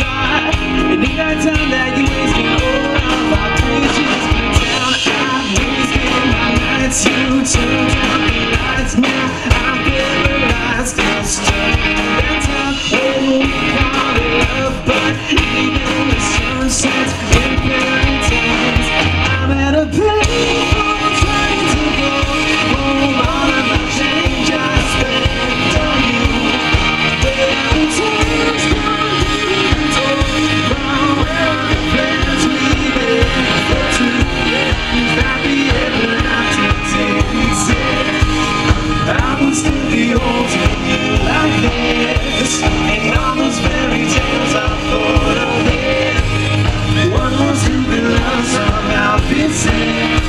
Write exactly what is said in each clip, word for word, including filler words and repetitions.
try. And in that time that you wasted all of our bridges down, I'm wasting my nights. You turn down the lights. Now I'm paralyzed and stuck in that time when we call it love. But even the sun sets in paradise, I'm at a payphone trying to go home. All of my change I spent on you. There are times gone and told from where the plans we made for two. If I be ever not to take it, I would still be holding you like this. And all those fairy tales I thought of it, one was to be lost, somehow be saved.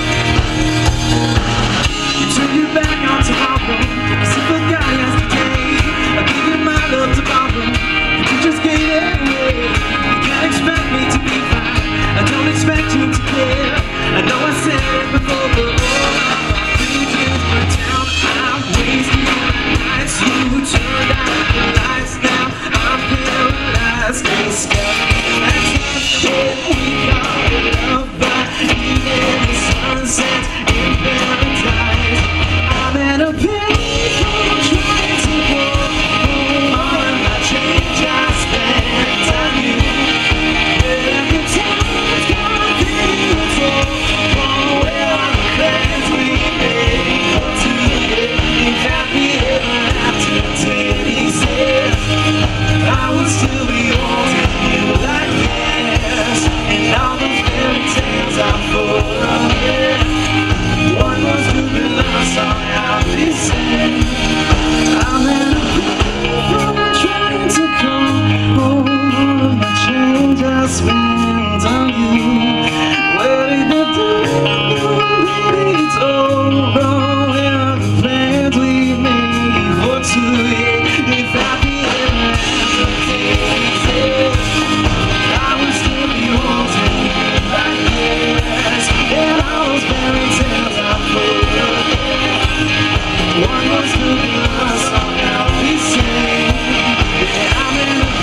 You turn your back on tomorrow, you see the guy yesterday. I gave you my love tomorrow, but you just gave it away. You can't expect me to be fine, I don't expect you to care. I know I said it before, but all of my bridges were down. I'm wasting my nights. You turned out the lights. Now I'm paralyzed and stuck in that time when we call it love. But even the sunsets in paradise, I'm at a payphone trying to walk home. All of my change I spent on you. But every time's gone beautiful. Oh, where are the plans we made for two? If happy ever after takes it, I would still be holding you like this. And all those fairy tales are full of it, one was to be lost, somehow be saved. I'm in a payphone trying to come home. All of my change I spent on you. Where did the time go? Maybe it's over. Where are the plans we made for two? Yeah, if I be ever after takes it, I would still be holding you like this. And all those fairy tales are full of it, one was to be lost, somehow be saved. Yeah, I'm in a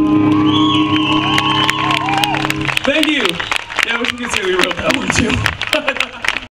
Thank you! Yeah, we can say we wrote that one too.